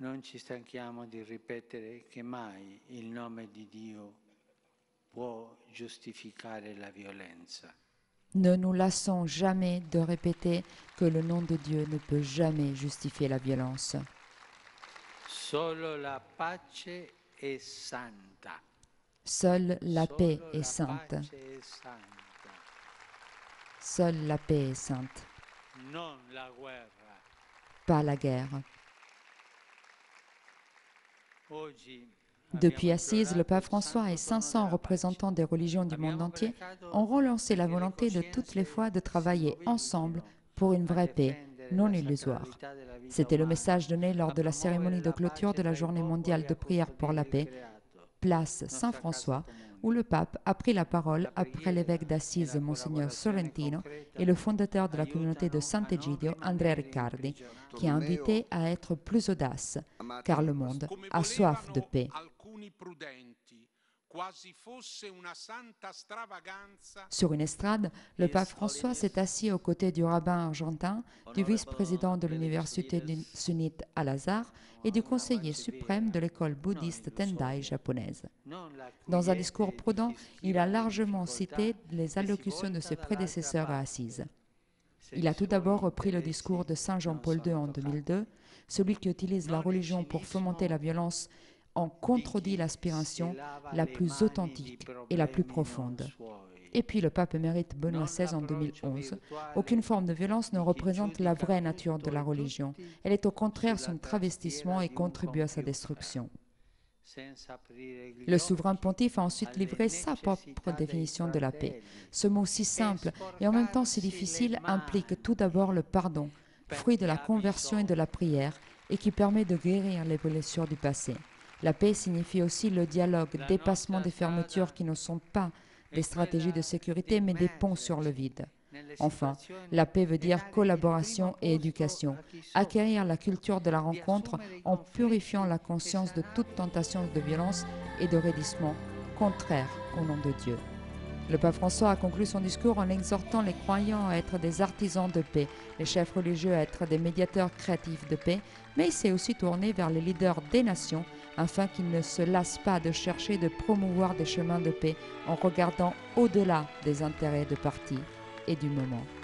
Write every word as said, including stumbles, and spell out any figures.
non ci stanchiamo di ripetere che mai il nome di Dio può giustificare la violenza. Ne nous lassons jamais de répéter que le nom de Dieu ne peut jamais justifier la violence. Solo la pace è santa. Seule la paix Solo est la sainte. pace è santa. Seule la paix est sainte, Non la guerra. pas la guerre. Oggi Depuis Assise, le pape François et cinq cents représentants des religions du monde entier ont relancé la volonté de toutes les foi de travailler ensemble pour une vraie paix, non illusoire. C'était le message donné lors de la cérémonie de clôture de la Journée mondiale de prière pour la paix, place Saint-François, où le pape a pris la parole après l'évêque d'Assise, Monseigneur Sorrentino, et le fondateur de la communauté de Sant'Egidio, Andrea Riccardi, qui a invité à être plus audace, car le monde a soif de paix. Sur une estrade, le pape François s'est assis aux côtés du rabbin argentin, du vice-président de l'université sunnite Al-Azhar et du conseiller suprême de l'école bouddhiste Tendai japonaise. Dans un discours prudent, il a largement cité les allocutions de ses prédécesseurs à Assise. Il a tout d'abord repris le discours de Saint Jean-Paul deux en deux mille deux, celui qui utilise la religion pour fomenter la violence en contredit l'aspiration la plus authentique et la plus profonde. Et puis le pape émérite Benoît seize en deux mille onze, aucune forme de violence ne représente la vraie nature de la religion. Elle est au contraire son travestissement et contribue à sa destruction. Le souverain pontife a ensuite livré sa propre définition de la paix. Ce mot si simple et en même temps si difficile implique tout d'abord le pardon, fruit de la conversion et de la prière, et qui permet de guérir les blessures du passé. La paix signifie aussi le dialogue, dépassement des fermetures qui ne sont pas des stratégies de sécurité, mais des ponts sur le vide. Enfin, la paix veut dire collaboration et éducation, acquérir la culture de la rencontre en purifiant la conscience de toute tentation de violence et de raidissement contraire au nom de Dieu. Le pape François a conclu son discours en exhortant les croyants à être des artisans de paix, les chefs religieux à être des médiateurs créatifs de paix, mais il s'est aussi tourné vers les leaders des nations afin qu'ils ne se lassent pas de chercher de promouvoir des chemins de paix en regardant au-delà des intérêts de parti et du moment.